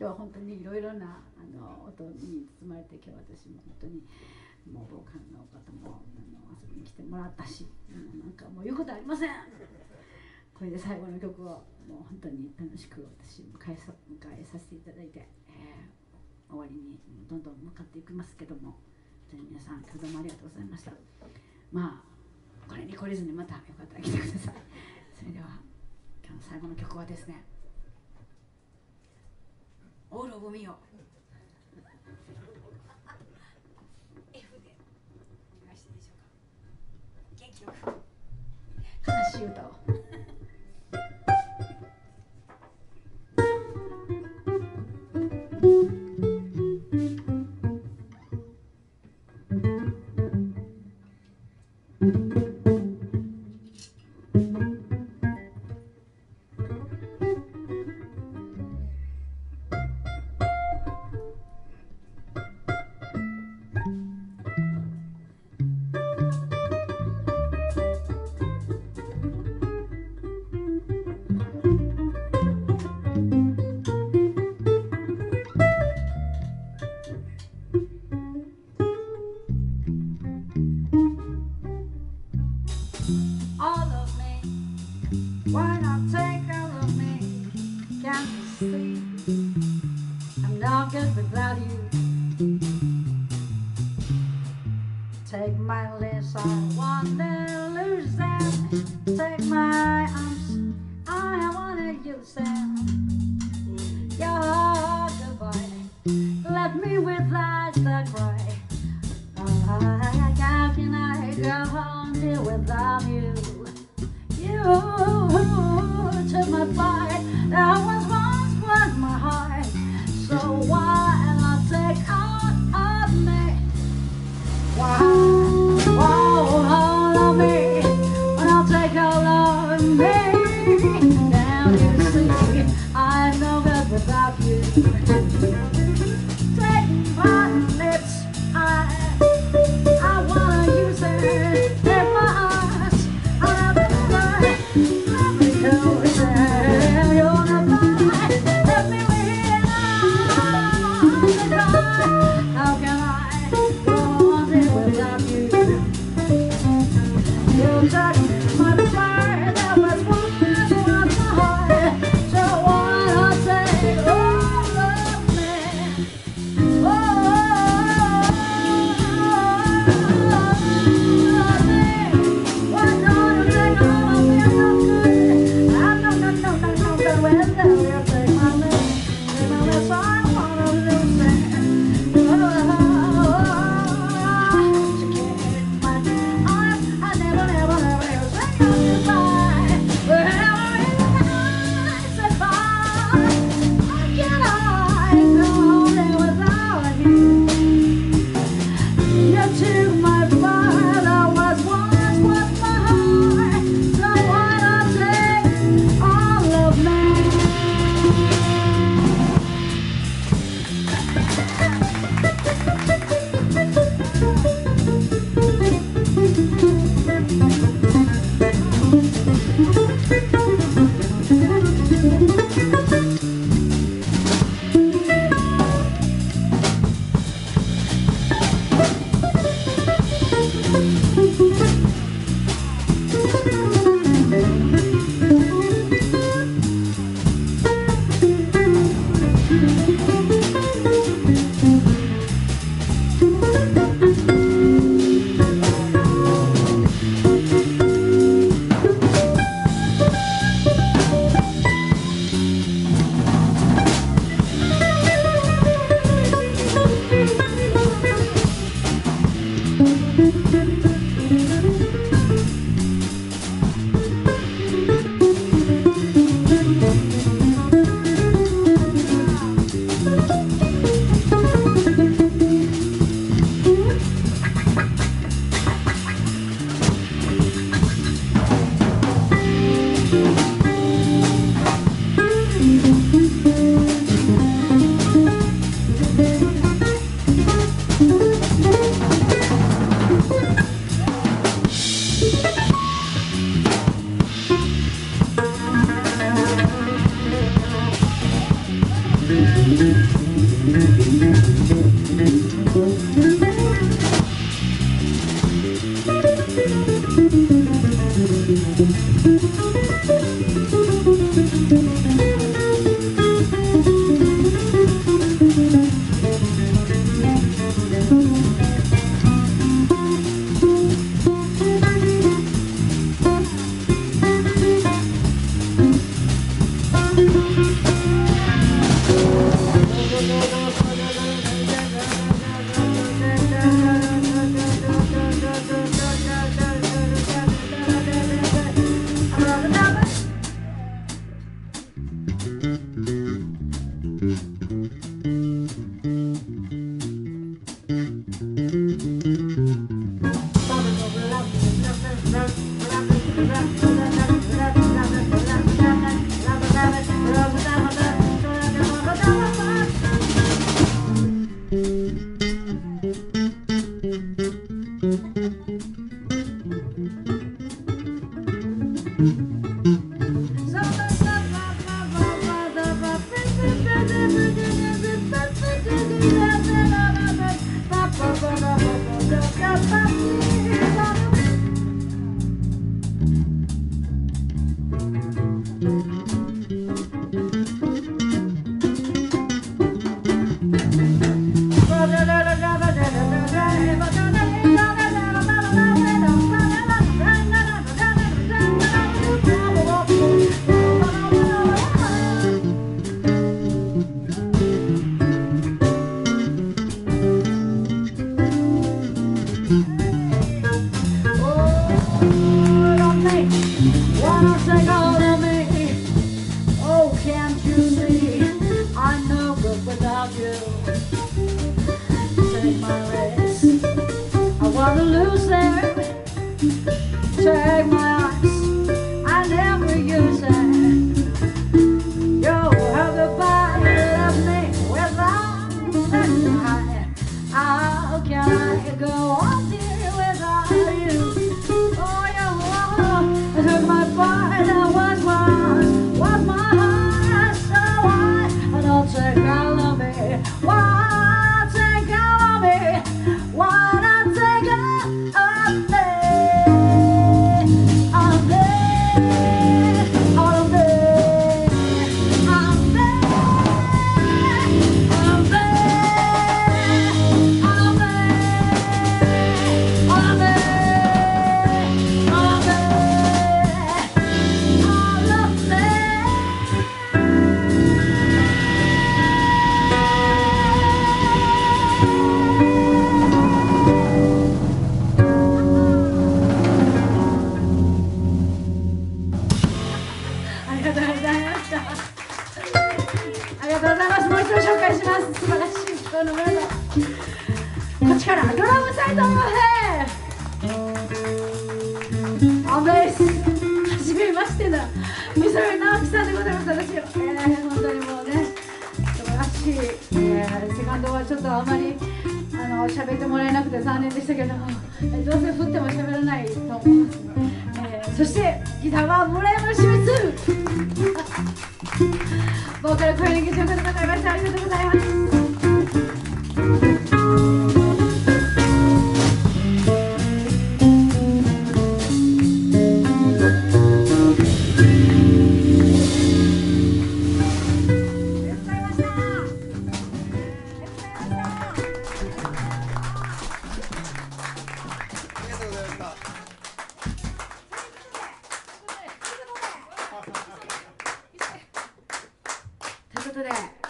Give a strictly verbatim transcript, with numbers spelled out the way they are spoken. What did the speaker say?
日は本当にいろいろなあの音に包まれて、今日私も本当にもうボーカルの方もあの遊びに来てもらったし、なんかもう言うことありません。これで最後の曲をもう本当に楽しく私迎えさ、迎えさせていただいて、えー、終わりにどんどん向かっていきますけども、本当に皆さん今日どうもありがとうございました。まあこれに懲りずにまたよかったら来てください。それでは今日の最後の曲はですね、オールオブミオ F でお願いしていいでしょうか。元気よく悲しい歌をTake my lips, I wanna lose them. Take my arms, I wanna use them. Your goodbye left me with eyes that cry. How can I go on here without you? You took my fight, that was once was my heart. So why not take out of me? Why, why hold on me when I'll take all of me? Now you see, I'm no good without you. Take my lips, I, I wanna use it. Take my eyes, I wanna let me go. You're not mine, let me win. How can I go on without you? You took my desire, that was once was my heart. So why not take all of ということで